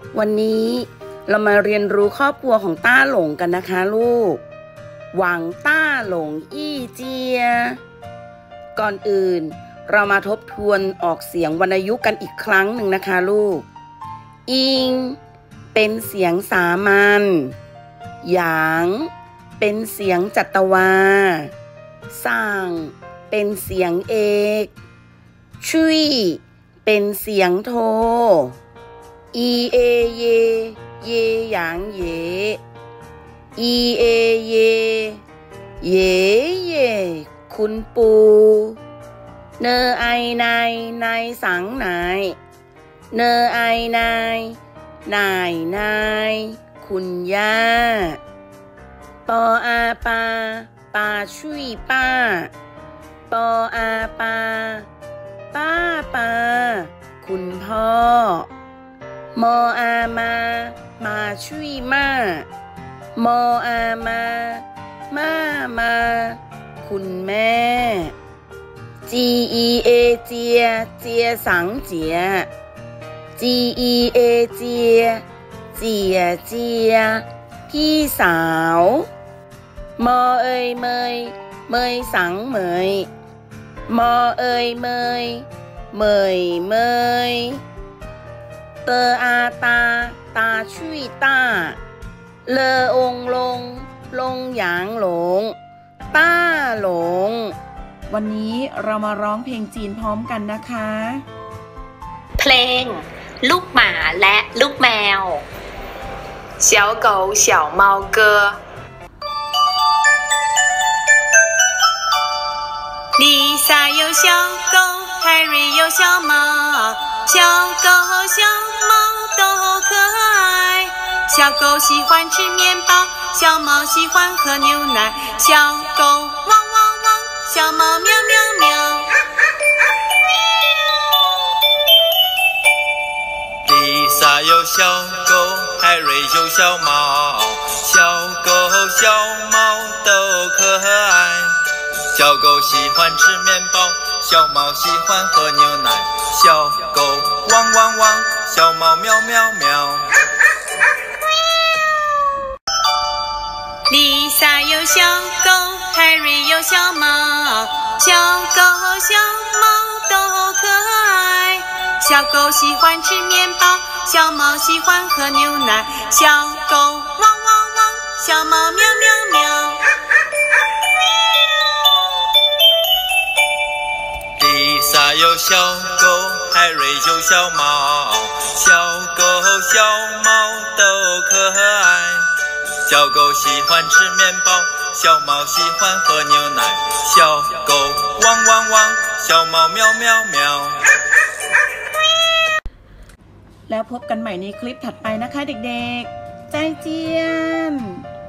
วันนี้เรามาเรียนรู้ครอบครัวของต้าหลงกันนะคะลูกหวังต้าหลงอี้เจียก่อนอื่นเรามาทบทวนออกเสียงวรรณยุกต์กันอีกครั้งหนึ่งนะคะลูกอิงเป็นเสียงสามัญหยางเป็นเสียงจัตวาส่างเป็นเสียงเอกชุยเป็นเสียงโทอีเอเยเยหยางเยอีเอเยเยเยคุณปูเนอไอนายนายสังนายเนอไอนายนายนายคุณย่าปออาปาปาชุยป้าปออาปาป้าปาคุณพ่อมออามามาชุยมามออามามาคุณแม่จีอีเอเจียเจียสังเจียจีอีเอเจียเจียเจียพี่สาวมอเอยเมยเมยสังเหมยมอเอยเมยเมยเมยเตออาตาตาชุยต้าเลอองลงลงหยางหลงต้าหลงวันนี้เรามาร้องเพลงจีนพร้อมกันนะคะเพลงลูกหมาและลูกแมว小狗小猫歌丽莎有小狗海瑞有小猫小狗小猫都可爱小狗喜欢吃面包小猫喜欢喝牛奶小狗汪汪汪小猫喵喵喵丽莎有小狗海瑞有小猫小狗小猫都可爱小狗喜欢吃面包小猫喜欢喝牛奶小狗汪汪汪小猫喵喵喵丽莎有小狗海瑞有小猫小狗小猫都可爱小狗喜欢吃面包小猫喜欢喝牛奶小狗汪汪汪小猫喵喵喵丽莎有小狗海瑞有小猫小狗小猫都可爱小狗喜欢吃面包小猫喜欢喝牛奶小狗汪汪汪小猫喵喵喵แล้วพบกันใหม่ในคลิปถัดไปนะคะเด็กๆใจเจียน